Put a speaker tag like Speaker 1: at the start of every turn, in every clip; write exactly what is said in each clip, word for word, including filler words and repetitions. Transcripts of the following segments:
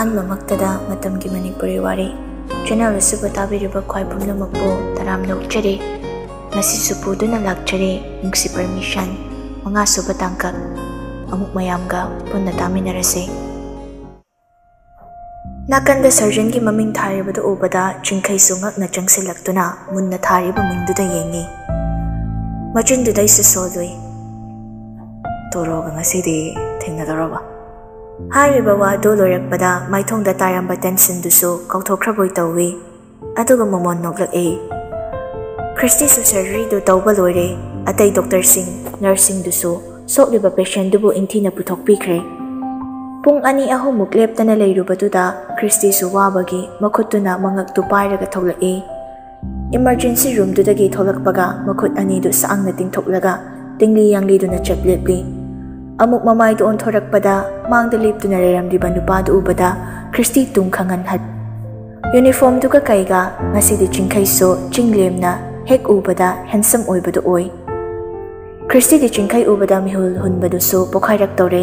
Speaker 1: ꯑꯍꯥꯟꯕ ꯃꯛꯇꯗ ꯃꯇꯝꯒꯤ ꯃꯅꯤꯄꯨꯔꯤ ꯋꯥꯔꯤ ꯆꯦꯅꯦꯜ ꯑꯁꯤꯕꯨ ꯇꯥꯕꯤꯔꯤꯕ ꯈ꯭ꯋꯥꯏ ꯄꯨꯝꯅꯃꯛꯄꯨ ꯇꯔꯥꯝꯅ ꯑꯣꯛꯆꯔꯤ ꯉꯁꯤꯁꯨ ꯄꯨꯗꯨꯅ ꯂꯥꯛꯆꯔꯤ ꯅꯨꯡꯁꯤ ꯄꯔꯃꯤꯁꯟ ꯃꯉꯥꯁꯨꯕ ꯇꯥꯡꯀꯛ ꯑꯃꯨꯛ ꯃꯌꯥꯝꯒ ꯄꯨꯟꯅ ꯇꯥꯃꯤꯟꯅꯔꯁꯤ ꯅꯥꯀꯟꯗ ꯁꯔꯖꯟꯒꯤ ꯃꯃꯤꯡ ꯊꯥꯔꯤꯕꯗꯨ ꯎꯕꯗ ꯆꯤꯡꯈꯩꯁꯨ ꯉꯛꯅ ꯆꯪꯁꯤꯜꯂꯛꯇꯨꯅ ꯃꯨꯟꯅ ꯊꯥꯔꯤꯕ ꯃꯤꯡꯗꯨꯗ ꯌꯦꯡꯉꯤ ꯃꯆꯤꯟꯗꯨꯗꯩꯁꯨ ꯁꯣꯜꯂꯨꯏ ꯇꯣꯔꯣꯒ ꯉꯁꯤꯗꯤ ꯊꯦꯡꯅꯗꯧꯔꯕ ꯍꯥꯏꯔꯤꯕ ꯋꯥꯗꯨ ꯂꯣꯏꯔꯛꯄꯗ ꯃꯥꯏꯊꯣꯡꯗ ꯇꯥꯔꯝꯕ ꯇꯦꯟꯁꯟꯗꯨꯁꯨ ꯀꯥꯎꯊꯣꯛꯈ꯭ꯔꯕꯣꯏ ꯇꯧꯏ ꯑꯗꯨꯒ ꯃꯃꯣꯟ ꯅꯣꯛꯂꯛꯏ ꯈ꯭ꯔꯤꯁꯇꯤꯁꯨ ꯁꯔꯖꯔꯤꯗꯨ ꯇꯧꯕ ꯂꯣꯏꯔꯦ ꯑꯇꯩ ꯗꯣꯛꯇꯔꯁꯤꯡ ꯅꯔꯁꯁꯤꯡꯗꯨꯁꯨ ꯁꯣꯛꯂꯤꯕ ꯄꯦꯁꯦꯟꯗꯨꯕꯨ ꯏꯟꯊꯤꯅ ꯄꯨꯊꯣꯛꯄꯤꯈ꯭ꯔꯦ ꯄꯨꯡ ꯑꯅꯤ ꯑꯍꯨꯝꯃꯨꯛ ꯂꯦꯞꯇꯅ ꯂꯩꯔꯨꯕꯗꯨꯗ ꯈ꯭ꯔꯤꯁꯇꯤꯁꯨ ꯋꯥꯕꯒꯤ ꯃꯈꯨꯠꯇꯨꯅ ꯃꯉꯛꯇꯨ ꯄꯥꯏꯔꯒ ꯊꯣꯛꯂꯛꯏ ꯏꯃꯔꯖꯦꯟꯁꯤ ꯔꯨꯝꯗꯨꯗꯒꯤ ꯊꯣꯛꯂꯛꯄꯒ ꯃꯈꯨꯠ ꯑꯅꯤꯗꯨ ꯁꯥꯡꯅ ꯇꯤꯡꯊꯣꯛꯂꯒ ꯇꯤꯡꯂꯤ ꯌꯥꯡꯂꯤꯗꯨꯅ ꯆꯞ ꯂꯦꯞꯂꯤ ꯑꯃꯨꯛ ꯃꯃꯥꯏꯗꯨ ꯑꯣꯟꯊꯣꯔꯛꯄꯗ ꯃꯥꯡꯗ ꯂꯦꯞꯇꯨꯅ ꯂꯩꯔꯝꯂꯤꯕ ꯅꯨꯄꯥꯗꯨ ꯎꯕꯗ ꯈ꯭ꯔꯤꯁꯇꯤ ꯇꯨꯡ ꯈꯪꯍꯟꯍꯠ ꯌꯨꯅꯤꯐꯣꯔꯝꯗꯨꯒ ꯀꯩꯒ ꯉꯁꯤꯗꯤ ꯆꯤꯡꯈꯩꯁꯨ ꯆꯤꯡꯂꯦꯝꯅ ꯍꯦꯛ ꯎꯕꯗ ꯍꯦꯟꯁꯝ ꯑꯣꯏꯕꯗꯨ ꯑꯣꯏ ꯈ꯭ꯔꯤꯁꯇꯤꯗꯤ ꯆꯤꯡꯈꯩ ꯎꯕꯗ ꯃꯤꯍꯨꯜ ꯍꯨꯟꯕꯗꯨꯁꯨ ꯄꯣꯈꯥꯏꯔꯛꯇꯧꯔꯦ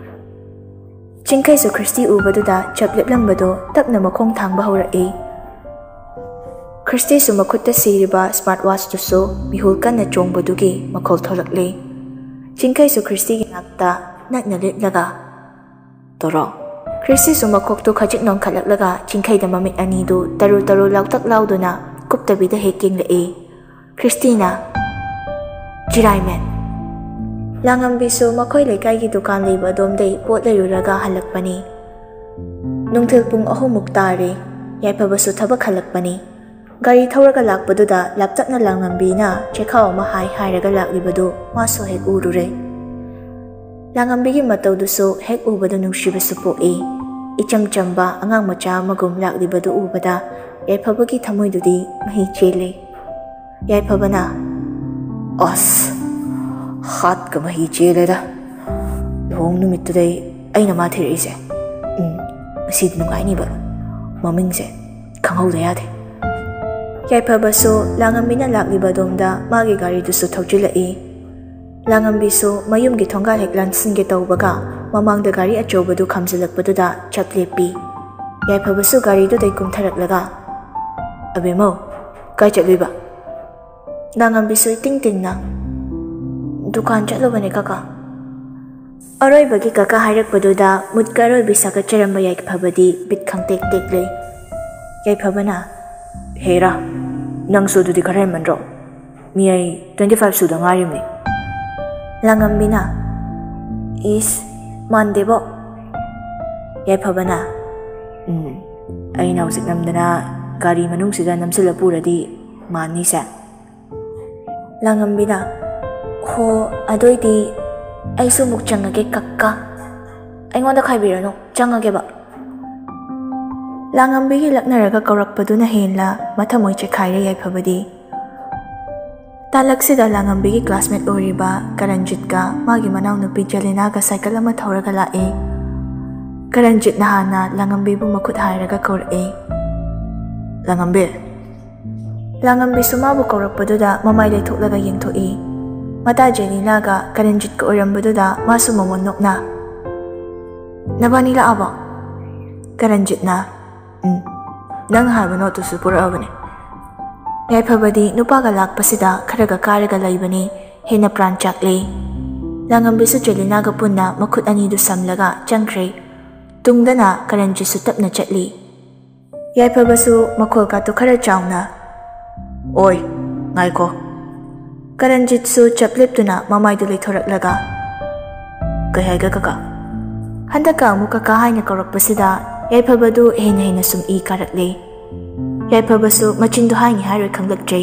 Speaker 1: ꯆꯤꯡꯈꯩꯁꯨ ꯈ꯭ꯔꯤꯁꯇꯤ ꯎꯕꯗꯨꯗ ꯆꯞ ꯂꯦꯞꯂꯝꯕꯗꯨ ꯇꯞꯅ ꯃꯈꯣꯡ ꯊꯥꯡꯕ ꯍꯧꯔꯛꯏ ꯈ꯭ꯔꯤꯁꯇꯤꯁꯨ ꯃꯈꯨꯠꯇ ꯁꯤꯔꯤꯕ ꯁ꯭ꯃꯥꯔꯠ ꯋꯥꯆꯇꯨꯁꯨ ꯃꯤꯍꯨꯜ ꯀꯟꯅ ꯆꯣꯡꯕꯗꯨꯒꯤ ꯃꯈꯣꯜ ꯊꯣꯛꯂꯛꯂꯤ ꯆꯤꯡꯈꯩꯁꯨ ꯈ꯭ꯔꯤꯁꯇꯤꯒꯤ ꯅꯥꯛꯇ ꯅꯛꯅ ꯂꯦꯞꯂꯒ ꯇꯣꯔꯣ ꯈ꯭ꯔꯤꯁꯇꯤꯁꯨ ꯃꯀꯣꯛꯇꯨ ꯈꯖꯤꯛ ꯅꯣꯡꯈꯠꯂꯛꯂꯒ ꯆꯤꯡꯈꯩꯗ ꯃꯃꯤꯠ ꯑꯅꯤꯗꯨ ꯇꯔꯨ ꯇꯔꯨ ꯂꯥꯎꯇꯛ ꯂꯥꯎꯗꯨꯅ ꯀꯨꯞꯇꯕꯤꯗ ꯍꯦꯛ ꯌꯦꯡꯂꯛꯏ ꯈ꯭ꯔꯤꯁꯇꯤꯅ ꯆꯤꯔꯥꯏꯃꯦꯟ ꯂꯥꯡꯉꯝꯕꯤꯁꯨ ꯃꯈꯣꯏ ꯂꯩꯀꯥꯏꯒꯤ ꯗꯨꯀꯥꯟ ꯂꯩꯕ ꯑꯗꯣꯝꯗꯩ ꯄꯣꯠ ꯂꯩꯔꯨꯔꯒ ꯍꯜꯂꯛꯄꯅꯤ ꯅꯨꯡꯊꯤꯜ ꯄꯨꯡ ꯑꯍꯨꯝꯃꯨꯛ ꯇꯥꯔꯦ ꯌꯥꯏꯐꯕꯁꯨ ꯊꯕꯛ ꯍꯜꯂꯛꯄꯅꯤ ꯒꯥꯔꯤ ꯊꯧꯔꯒ ꯂꯥꯛꯄꯗꯨꯗ ꯂꯥꯞꯇꯛꯅ ꯂꯥꯡꯉꯝꯕꯤꯅ ꯆꯦꯈꯥꯎ ꯑꯃ ꯍꯥꯏ ꯍꯥꯏꯔꯒ ꯂꯥꯛꯂꯤꯕꯗꯨ ꯃꯥꯁꯨ ꯍꯦꯛ ꯎꯔꯨꯔꯦ ꯂꯥꯡꯉꯝꯕꯤꯒꯤ ꯃꯇꯧꯗꯨꯁꯨ ꯍꯦꯛ ꯎꯕꯗ ꯅꯨꯡꯁꯤꯕꯁꯨ ꯄꯣꯛꯏ ꯏꯆꯝ ꯆꯝꯕ ꯑꯉꯥꯡ ꯃꯆꯥ ꯑꯃꯒꯨꯝ ꯂꯥꯛꯂꯤꯕꯗꯨ ꯎꯕꯗ ꯌꯥꯏꯐꯕꯒꯤ ꯊꯃꯣꯏꯗꯨꯗꯤ ꯃꯍꯤ ꯆꯦꯜꯂꯤ ꯌꯥꯏꯐꯕꯅ ꯑꯁ ꯍꯥꯠꯀ ꯃꯍꯤ ꯆꯦꯜꯂꯦꯗ ꯂꯨꯍꯣꯡ ꯅꯨꯃꯤꯠꯇꯨꯗꯩ ꯑꯩꯅ ꯃꯥ ꯊꯤꯔꯛꯏꯁꯦ ꯎꯝ ꯉꯁꯤꯗꯤ ꯅꯨꯡꯉꯥꯏꯅꯤꯕ ꯃꯃꯤꯡꯁꯦ ꯈꯪꯍꯧꯗ ꯌꯥꯗꯦ ꯌꯥꯏꯐꯕꯁꯨ ꯂꯥꯡꯉꯝꯕꯤꯅ ꯂꯥꯛꯂꯤꯕ ꯑꯗꯣꯝꯗ ꯃꯥꯒꯤ ꯒꯥꯔꯤꯗꯨꯁꯨ ꯊꯧꯖꯤꯜꯂꯛꯏ ꯂꯥꯡꯉꯝꯕꯤꯁꯨ ꯃꯌꯨꯝꯒꯤ ꯊꯣꯡꯒꯥꯜ ꯍꯦꯛ ꯂꯥꯟꯁꯤꯟꯒꯦ ꯇꯧꯕꯒ ꯃꯃꯥꯡꯗ ꯒꯥꯔꯤ ꯑꯆꯧꯕꯗꯨ ꯈꯥꯝꯖꯤꯜꯂꯛꯄꯗꯨꯗ ꯆꯞ ꯂꯦꯞꯄꯤ ꯌꯥꯏꯐꯕꯁꯨ ꯒꯥꯔꯤꯗꯨꯗꯩ ꯀꯨꯝꯊꯔꯛꯂꯒ ꯑꯕꯦꯝꯃꯧ ꯀꯥꯏ ꯆꯠꯂꯨꯏꯕ ꯂꯥꯡꯉꯝꯕꯤꯁꯨ ꯏꯇꯤꯡ ꯇꯤꯡꯅ ꯗꯨꯀꯥꯟ ꯆꯠꯂꯨꯕꯅꯦ ꯀꯀꯥ ꯑꯔꯣꯏꯕꯒꯤ ꯀꯀꯥ ꯍꯥꯏꯔꯛꯄꯗꯨꯗ ꯃꯨꯠꯀ ꯑꯔꯣꯏꯕꯤ ꯁꯥꯒꯠꯆꯔꯝꯕ ꯌꯥꯏꯐꯕꯗꯤ ꯕꯤꯠ ꯈꯪꯇꯦꯛ ꯇꯦꯛꯂꯦ ꯌꯥꯏꯐꯕꯅ ꯍꯦꯔꯥ ꯅꯪꯁꯨ ꯑꯗꯨꯗꯤ ꯈꯔ ꯍꯦꯟꯃꯟꯗ꯭ꯔꯣ ꯃꯤ ꯑꯩ ꯇ꯭ꯋꯦꯟꯇꯤ ꯐꯥꯏꯚ ꯁꯨꯗ ꯉꯥꯏꯔꯤꯕꯅꯤ ꯂꯥꯡꯉꯝꯕꯤꯅ ꯏꯁ ꯃꯥꯟꯗꯦꯕꯣ ꯌꯥꯏꯐꯕꯅ ꯎꯝ ꯑꯩꯅ ꯍꯧꯖꯤꯛ ꯅꯝꯗꯅ ꯒꯥꯔꯤ ꯃꯅꯨꯡꯁꯤꯗ ꯅꯝꯁꯤꯜꯂ ꯄꯨꯔꯗꯤ ꯃꯥꯟꯅꯤꯁꯦ ꯂꯥꯡꯉꯝꯕꯤꯅ ꯍꯣ ꯑꯗꯨꯏꯗꯤ ꯑꯩꯁꯨ ꯑꯃꯨꯛ ꯆꯪꯉꯒꯦ ꯀꯛꯀꯥ ꯑꯩꯉꯣꯟꯗ ꯈꯥꯏꯕꯤꯔꯅꯨ ꯆꯪꯉꯒꯦꯕ ꯂꯥꯡꯉꯝꯕꯤꯒꯤ ꯂꯛꯅꯔꯒ ꯀꯧꯔꯛꯄꯗꯨꯅ ꯍꯦꯟꯂ ꯃꯊꯃꯣꯏ ꯆꯦꯈꯥꯏꯔꯦ ꯌꯥꯏꯐꯕꯗꯤ ꯇꯥꯂꯛꯁꯤꯗ ꯂꯥꯡꯉꯝꯕꯤꯒꯤ ꯀ꯭ꯂꯥꯁꯃꯦꯠ ꯑꯣꯏꯔꯤꯕ ꯀꯔꯟꯖꯤꯠꯀ ꯃꯥꯒꯤ ꯃꯅꯥꯎꯅꯨꯄꯤ ꯖꯂꯤꯅꯥꯒ ꯁꯥꯏꯀꯜ ꯑꯃ ꯊꯧꯔꯒ ꯂꯥꯛꯏ ꯀꯔꯟꯖꯤꯠꯅ ꯍꯥꯟꯅ ꯂꯥꯡꯉꯝꯕꯤꯕꯨ ꯃꯈꯨꯠ ꯍꯥꯏꯔꯒ ꯀꯧꯔꯛꯏ ꯂꯥꯡꯉꯝꯕꯤ ꯂꯥꯡꯉꯝꯕꯤꯁꯨ ꯃꯥꯕꯨ ꯀꯧꯔꯛꯄꯗꯨꯗ ꯃꯃꯥꯏ ꯂꯩꯊꯣꯛꯂꯒ ꯌꯦꯡꯊꯣꯛꯏ ꯃꯇꯥ ꯖꯦꯂꯤꯅꯥꯒ ꯀꯔꯟꯖꯤꯠꯀ ꯑꯣꯏꯔꯝꯕꯗꯨꯗ ꯃꯥꯁꯨ ꯃꯃꯣꯟ ꯅꯣꯛꯅ ꯅꯕꯥꯅꯤ ꯂꯥꯛꯑꯕꯣ ꯀꯔꯟꯖꯤꯠꯅ ꯎꯝ ꯅꯪ ꯍꯥꯏꯕ ꯅꯣꯠꯇꯨꯁꯨ ꯄꯨꯔꯛꯑꯕꯅꯦ ꯌꯥꯏꯐꯕꯗꯤ ꯅꯨꯄꯥꯒ ꯂꯥꯛꯄꯁꯤꯗ ꯈꯔꯒ ꯀꯥꯔꯒ ꯂꯩꯕꯅꯤ ꯍꯦꯟꯅ ꯄ꯭ꯔꯥꯟ ꯆꯥꯛꯂꯤ ꯂꯥꯡꯉꯝꯕꯤꯁꯨ ꯖꯦꯂꯤꯅꯥꯒ ꯄꯨꯟꯅ ꯃꯈꯨꯠ ꯑꯅꯤꯗꯨ ꯁꯝꯂꯒ ꯆꯪꯈ꯭ꯔꯦ ꯇꯨꯡꯗꯅ ꯀꯔꯟꯖꯤꯠꯁꯨ ꯇꯞꯅ ꯆꯠꯂꯤ ꯌꯥꯏꯐꯕꯁꯨ ꯃꯈꯣꯜꯀꯥꯇꯨ ꯈꯔ ꯆꯥꯎꯅ ꯑꯣꯏ ꯉꯥꯏꯈꯣ ꯀꯔꯟꯖꯤꯠꯁꯨ ꯆꯞ ꯂꯦꯞꯇꯨꯅ ꯃꯃꯥꯏꯗꯨ ꯂꯩꯊꯣꯔꯛꯂꯒ ꯀꯩ ꯍꯥꯏꯒꯦ ꯀꯀꯥ ꯍꯟꯗꯛꯀ ꯑꯃꯨꯛ ꯀꯀꯥ ꯍꯥꯏꯅ ꯀꯧꯔꯛꯄꯁꯤꯗ ꯌꯥꯏꯐꯕꯗꯨ ꯍꯦꯟꯅ ꯍꯦꯟꯅ ꯁꯨꯝ ꯏ ꯀꯥꯔꯛꯂꯤ ꯌꯥꯏꯐꯕꯁꯨ ꯃꯆꯤꯟꯗꯨ ꯍꯥꯏꯅꯤ ꯍꯥꯏꯔꯣꯏ ꯈꯪꯂꯛꯇ꯭ꯔꯦ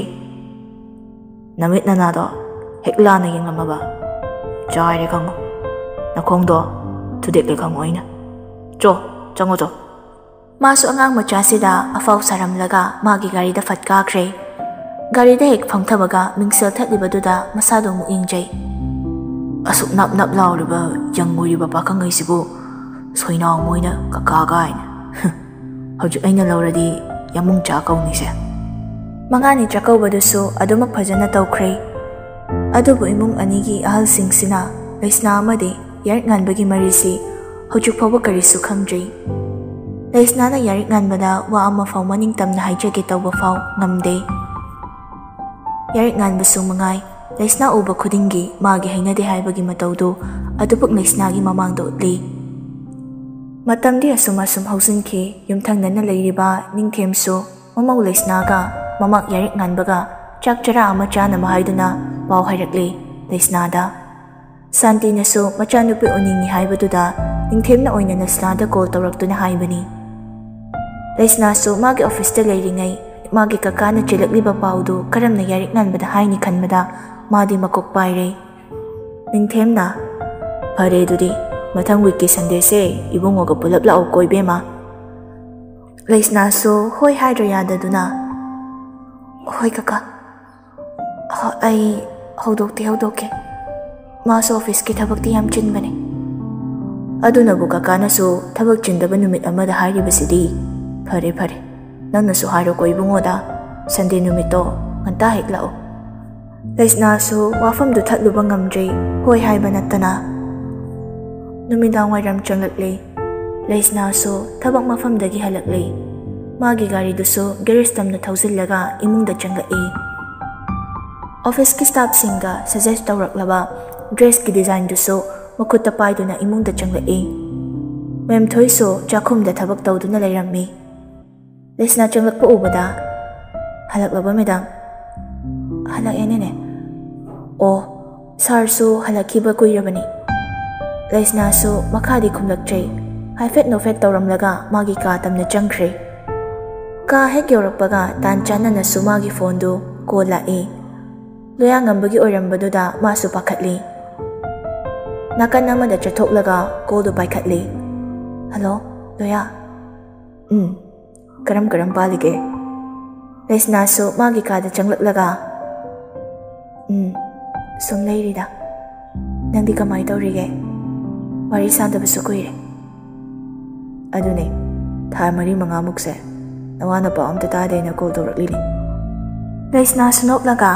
Speaker 1: ꯅꯃꯤꯠ ꯅꯅꯥꯗꯣ ꯍꯦꯛ ꯂꯥꯟꯅ ꯌꯦꯡꯉꯝꯃꯕ ꯆꯥꯏꯔꯦ ꯈꯪꯉꯣ ꯅꯈꯣꯡꯗꯣ ꯊꯨꯗꯦꯛꯂꯦ ꯈꯪꯉꯣ ꯑꯩꯅ ꯆꯣ ꯆꯪꯉꯣ ꯆꯣ ꯃꯥꯁꯨ ꯑꯉꯥꯡ ꯃꯆꯥꯁꯤꯗ ꯑꯐꯥꯎ ꯁꯥꯔꯝꯂꯒ ꯃꯥꯒꯤ ꯒꯥꯔꯤꯗ ꯐꯠ ꯀꯥꯈ꯭ꯔꯦ ꯒꯥꯔꯤꯗ ꯍꯦꯛ ꯐꯝꯊꯕꯒ ꯃꯤꯡꯁꯦꯜ ꯊꯠꯂꯤꯕꯗꯨꯗ ꯃꯁꯥꯗꯣ ꯑꯃꯨꯛ ꯌꯦꯡꯖꯩ ꯑꯁꯨꯛ ꯅꯞ ꯅꯞ ꯂꯥꯎꯔꯤꯕ ꯌꯪ ꯑꯣꯏꯔꯤꯕ ꯄꯥꯈꯪꯉꯩꯁꯤꯕꯨ ꯁꯣꯏꯅꯥꯎ ꯃꯣꯏꯅ ꯀꯀꯥ ꯒꯥꯏꯅ ꯍꯧꯖꯤꯛ ꯑꯩꯅ ꯂꯧꯔꯗꯤ ꯌꯥꯃꯨꯡ ꯆꯥ ꯀꯧꯅꯤꯁꯦ ꯃꯉꯥꯅꯤ ꯆꯥꯛꯀꯧꯕꯗꯨꯁꯨ ꯑꯗꯨꯃꯛ ꯐꯖꯅ ꯇꯧꯈ꯭ꯔꯦ ꯑꯗꯨꯕꯨ ꯏꯃꯨꯡ ꯑꯅꯤꯒꯤ ꯑꯍꯜꯁꯤꯡꯁꯤꯅ ꯂꯩꯁꯅꯥ ꯑꯃꯗꯤ ꯌꯥꯏꯔꯛ ꯉꯥꯟꯕꯒꯤ ꯃꯔꯤꯁꯤ ꯍꯧꯖꯤꯛ ꯐꯥꯎꯕ ꯀꯔꯤꯁꯨ ꯈꯪꯗ꯭ꯔꯤ Leisnana yarik nganbada wa ama faw maning tamna haijage tawba faw ngamde. Yarik nganbasu mangai Leisna uba khudingi magi hainade haibagi matawdu adupuk Leisnagi mamangda utli. Matamdi asum asum hausinki yumthangnana leiriba ningthemsu mamau Leisnaga mamak yarik nganbaga chak chara ama chana mahaiduna paw hairakli Leisnada. Santi nasu machanupi uningi haibaduda ningthemna oina Leisnada call tawraktuna haibani. Leisna su magi office ta leiringai magi kakana chilakliba pawdu karamna yarik nganbada haini khanbada madi makok paire. Ningthemna phare dudi mathang week ki Sunday se ibungoga pulap lao koibema. Leisna su hoi haidra yadaduna hoi kaka ai hodokti hodoke maso office ki thabakti yam chinbane aduna bu kakana su thabak chindaba numit amada hairibasidi phare phare nangna su hairo ko ibungoda Sunday numito nganta hek lao. Leisna su wafam du thatluba ngamjei hoi haiba natana numidang wairam changlakle. Leisna su thabak mafamdagi halakle magi gari dusu garage tamna thauzillaga imungda changai. Office ki staff singa suggest tawraklaba dress ki design dusu makutta paiduna imungda changai. Mem thoi su chakhumda thabak tawduna leirammi. Leisna changlakpa ubada halaklaba madam halak enene o sar su halakiba kuirabani. Leisna su makhadi khumlakchei haifet no fet tawramlaga magi ka tamna changkhre. Ka hek yorakpaga tan chanana su magi phone du call lai. Loya ngambagi oirambaduda masu pakhatli. Nakan namada chathoklaga call du paikhatli. Hello Loya. Hmm karam karam palige. Leisna su magi ka da changlaklaga Hmm sum leirida nangdi kamai tawrige wari sandabasu kuire adune tha mari manga mukse nawana pa amta tade na call tawraklini. Leisna sunoklaga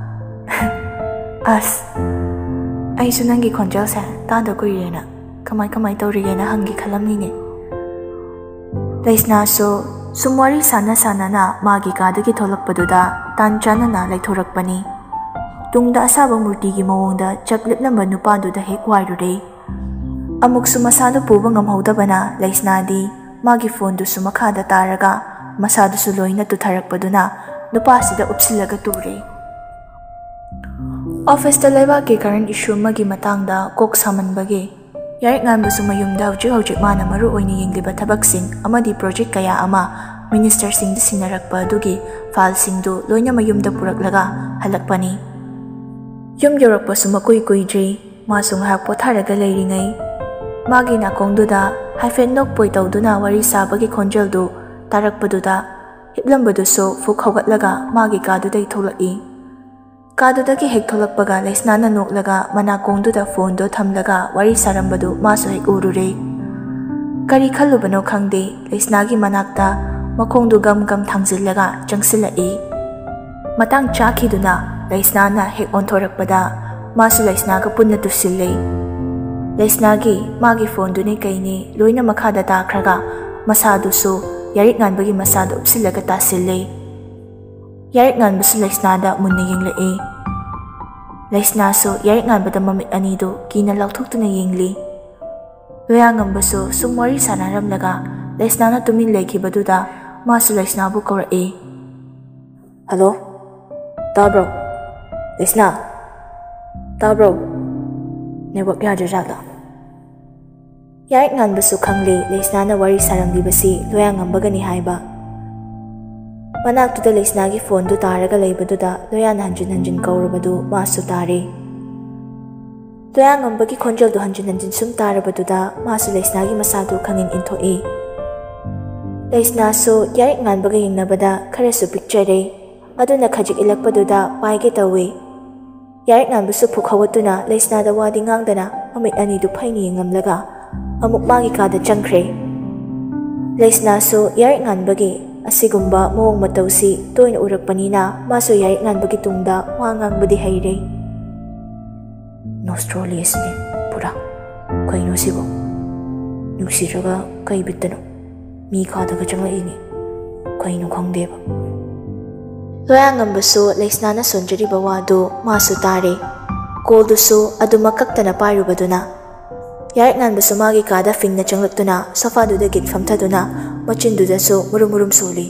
Speaker 1: as ai su nangi khonjal sa tada kuire na kamai kamai tawrige na hangi khalamni ne. Leisna su sumwari sana sana na magi kadagi tholakpaduda tan chana na laithorakpani. Tungda asaba murti gi mawongda chaklipnamba nupaduda hek wairure. Amuk su masado puba ngamhaudabana Leisna di magi phone du su makhada taraga masado su loina tutharakpaduna nupasida upsilaga ture. Office ta leba ki current issue magi matangda kok samanbagi yarik nganba su mayumda hujik hujik mana maru oina yengliba thabaksing amadi project kaya ama minister sing di sinarakpa dugi file sing du loina mayumda puraklaga halakpani. Yum yorakpa su makui kuidri masung hak potharaga leiringai magi nakongduda haifet nokpoi tawduna wari sabagi khonjal du tarakpaduda hiplambadu su fuk haugatlaga magi kadudai tholaki. Kadudagi hek tholakpaga Leisnana noklaga manakongduda phone do thamlaga wari sarambadu masu hek urure. Kari khallubano khangde Leisnagi manakta makhongdu gam gam thangzillaga changsilai. Matang chakhiduna Leisnana hek onthorakpada masu Leisnaga punna tusillei. Leisnagi magi phone duni kaini loina makhada takhraga masadu su yarik nganbagi masadu upsilaga tasillei. Yarik nganbasu Leisnada munna yenglai. Leisna su yarik nganbada mamit anidu kina lauthoktuna yengli. Loya ngambasu sumwari sanaramlaga Leisnana tumin leikibaduda masu Leisnabu kaurai. Hello tabro Leisna tabro network yadajala. Yarik nganbasu khangli Leisnana wari saramlibasi loya ngambagani haiba. Manaktuda Leisnagi phone du taraga leibaduda loya hanjin hanjin kaurabadu masu tare. Loya ngambagi khonjal du hanjin hanjin sum tarabaduda masu Leisnagi masadu khangin inthoi. Leisna su yarik nganbaga yengnabada kharasu picture aduna khajik ilakpaduda paige tawi. Yarik nganbasu phukhawatuna Leisnada wadi ngangdana mamit ani du phaini ngamlaga amuk magi kada changkhre. Leisna su yarik nganbagi asigumba mawong matawsi toina urakpanina maso yarik nganbagi tungda wa ngangbadi haire. Nostrolius ne pura kaino sibo nungsiraga kay bitano mi khadaba changlakini kaino khangdeba loyangambsu leisna na sonjari bawadu masu tare call dusu aduma kaktana pairubaduna yarik nganbasu magi kada fingna changlaktuna sofa duda git famthaduna machin dudasu murum murum soli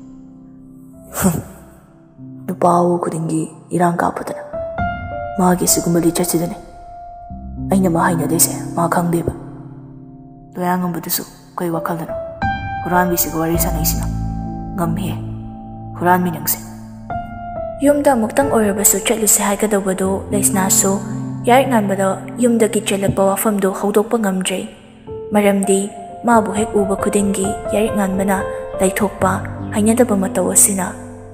Speaker 1: nupawu kudingi irang kapatana magi sigumali chachidane aina ma haina dese ma khangdeba loyangambudusu koi wakaldana huran bi sigwari sanaisina ngamhe huran mi nangse yumda muktang orabasu chatluse haikadawbadu leisnasu yarik nganbada yumdagi chelakpa wafamdu hawdokpa ngamdre maramdi mabu hek uba khudingi yarik nganbana laithokpa hainadaba mataw asina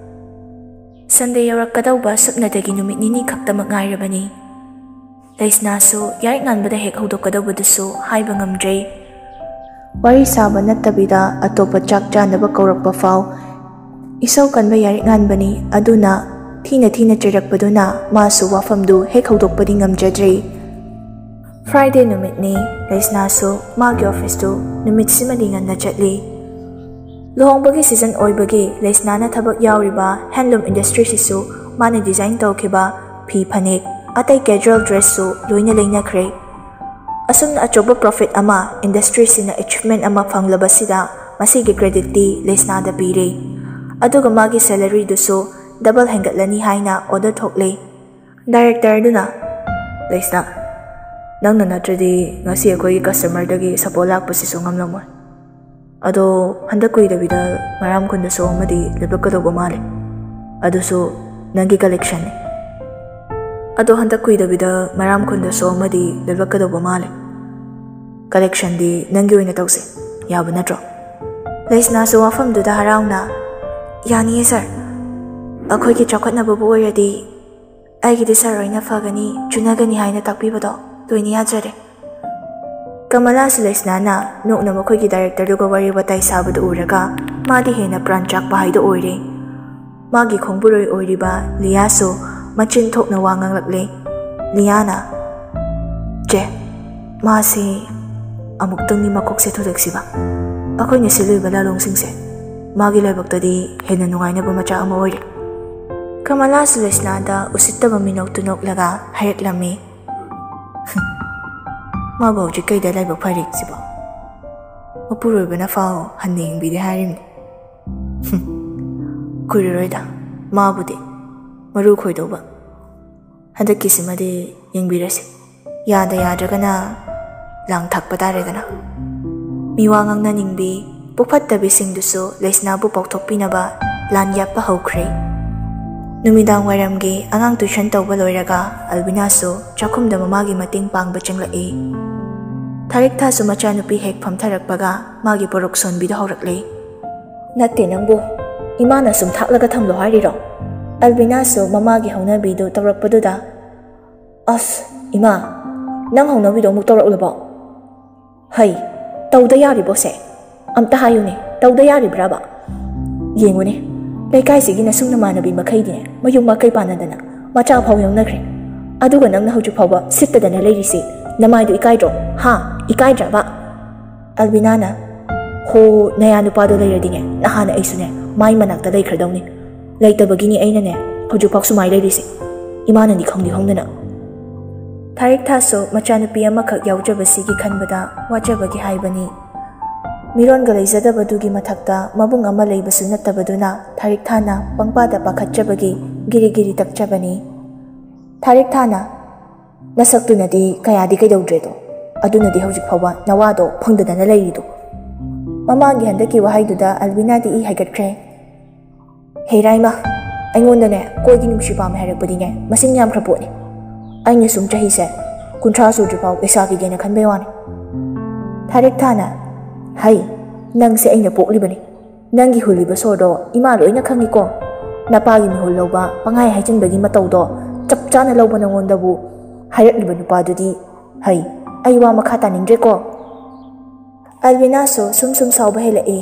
Speaker 1: Sunday yaurakadawba suknadagi numit nini khaktamak ngairabani leisnasu yarik nganbada hek hawdokadawbadusu haiba ngamdre wari saba nattabida atopa chak chanaba kaurakpa faw isau kanba yarik nganbani aduna thina thina chirakpaduna masu wafamdu hek hawdokpadi ngamjadre Friday numitni leisnasu magi office tu numit simadi nganna chatli lohongbagi season oibagi leisnana thabak yauriba handloom industry sisu mana design tawkhiba phi phanek atai casual dress su loina leina khre asumna achoba profit ama industry sina achievement ama phanglabasida masigi credit ti leisna da pire aduga magi salary dusu double hengatlani haina order thokle director duna leisna nangna natradi ngasi akoi customer dagi sapolak pusisu ngamlamoi ado handakoi dabida maram kunda so amadi lebakado male adusu nangi collection ado handakoi dabida maram kunda so amadi lebakado male collection di nangi oina tawse yabu natro leisna so wafam du da harauna yani sir akhoi ki chakhatna babu oyadi aigi di sir oina fagani chunagani haina takpibado toini yajare Kamala Leisna na nukna makoy director duga wari batay sabado uraga madi hena pranchak bahay do oire magi khongburoy oiriba liaso machin thok na wangang lakle liana je masi amuktang ni makok se thodak siba akoy ni siloy balalong singse magi laibak tadi hena nungay na bamacha ama oire Kamala Leisna da usitta baminok tunok laga hayat lami Mabau jikai da lai bakfarik siba mapuroi bana fao hanning bide harim kuriroi da mabudi maru khoido ba handa kisimade yengbirasi yada yadagana lang thakpa tare dana miwangang na ningbi pukphatta bising dusu leisna bu pokthokpina ba lan yappa haukhre numidang waramgi angang tuition tawba loiraga albina so chakhumda mamagi mating pangba changlai Tarik ta su macha nupi hek phamtharakpaga magi porok sonbida haurakle natte nangbu imana sum thaklaga thamlo hariro albina su mamagi haunabi do tawrakpaduda as ima nang haunabi do mu tawraklaba hai tawda yari bose amta hayune tawda yari braba yengune leikai sigi na sungna manabi makhaidine mayung makai panadana macha phau yongnakhre aduga nangna hauju phawba sittadana leirisi namai do ikai dro ha ikai draba albinana ho naya nupado leradine nahana aisune mai manakta leikhradawni leitabagini aina ne hoju paksu mai leirisi imana ni khongdi hongdana Tarik thaso machanupi amakak yaujabasigi khanbada wajabagi haibani miron ga leizadabadugi mathakta mabung ama leibasu nattabaduna Tarik thana pangpada pakhatjabagi giri giri takjabani Tarik thana nasaktunadi kayadi kaidawdredo adunadi hojik phawa nawado phangdana leirido mamagi handaki wahaiduda albinadi i haigatkre heiraima aingondane koigi numshi pam hairakpadine masing yam khrapone aina sum chahi se kunthra sudru pau esagi gena khanbe wani Tarik thana hai nang se aina poklibani nangi huliba sodo ima loina khangi ko napagi mihul loba pangai haijinbagi matawdo chapchana loba nangondabu hayrakliba nupadudi hai aiwa makha taningre ko albina so sum sum sauba helai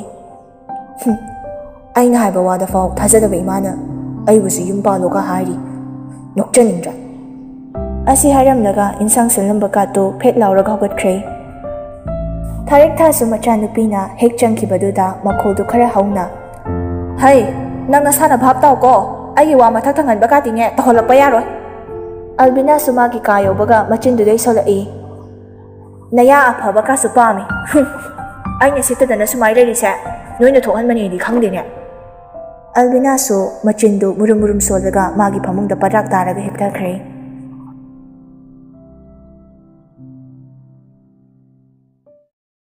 Speaker 1: aina haiba wada fau thajadaba imana aibusu yumpa loka hari nokjanindra asi haram laga insang silamba ka to phet lauraga hogatkre Tharik Thasu machanupina hek changkibaduda makholdu khara hauna Hai nang nasana bhap taw ko ai wa mathak thangan baka tinge toholakpa yaroi Albina sumagi kayo baga machindu dei solai Naya aphaba ka supami ai ne sitadana sumai lerise noina thohan mani di khangdine Albina su machindu murum murum solaga magi phamungda parak taraga hekta khre